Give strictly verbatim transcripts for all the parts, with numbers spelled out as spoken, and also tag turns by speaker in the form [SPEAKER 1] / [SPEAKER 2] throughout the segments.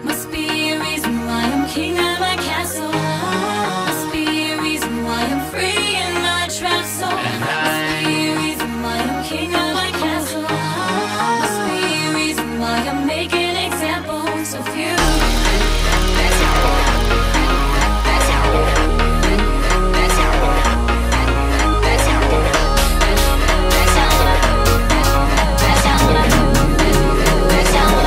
[SPEAKER 1] Must be a reason why I'm king of my castle. Must be a reason why I'm free in my trap soul. Must be a reason why I'm king of my castle. Must be a reason why I'm making examples of you. That's how. That's how. That's how. That's how. That's how. That's how. That's how.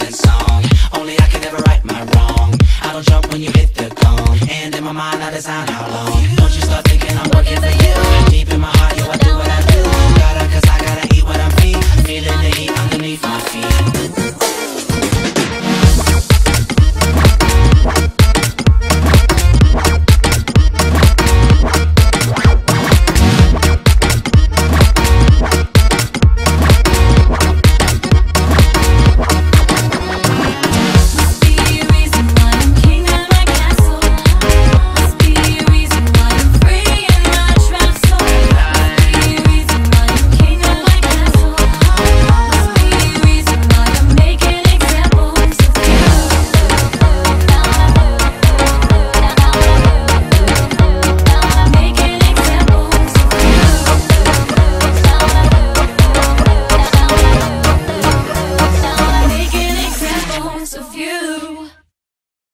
[SPEAKER 2] When you hit the cone, and in my mind I design